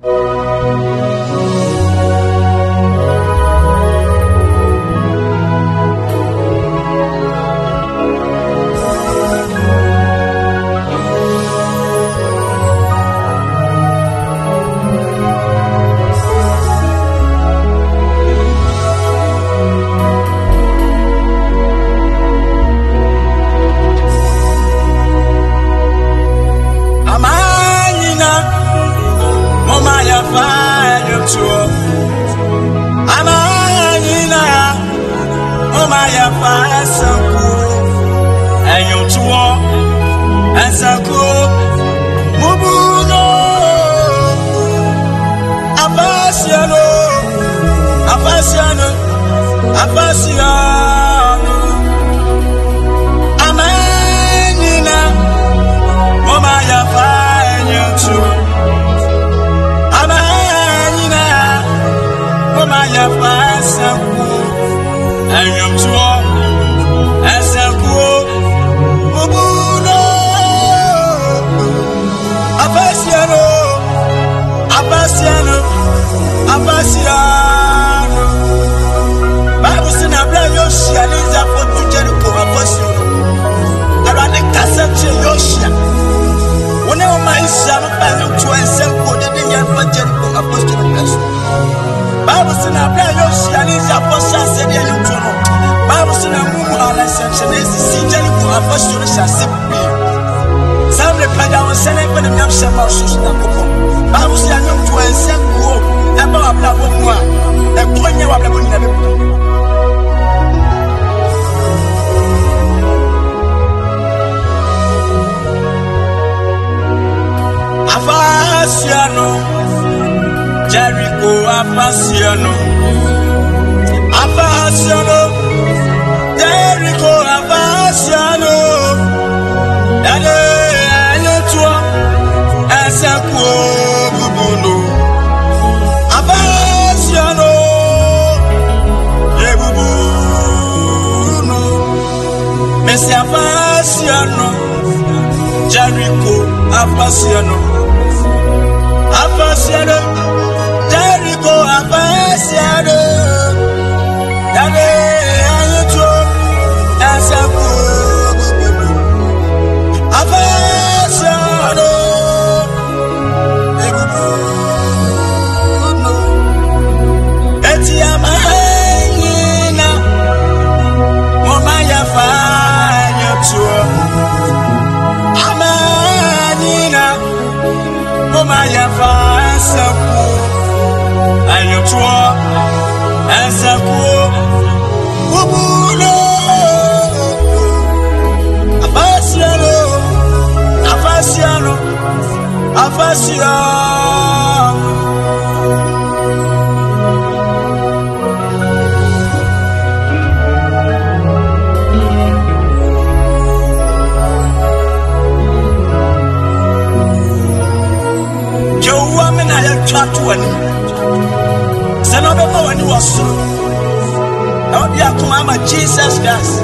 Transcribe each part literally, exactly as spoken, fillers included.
Jesus Christ.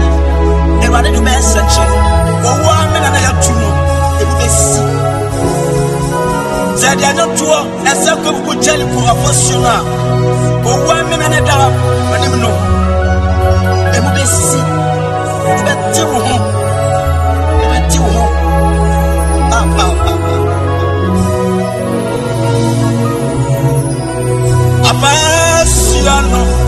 Never did the best such a woman and I have to know. It will be seen. They are not two as a good jelly for a person. Or one minute and a dollar, but you know. It will be seen. But two home. But two home. Ah, ah, ah. Apasiano.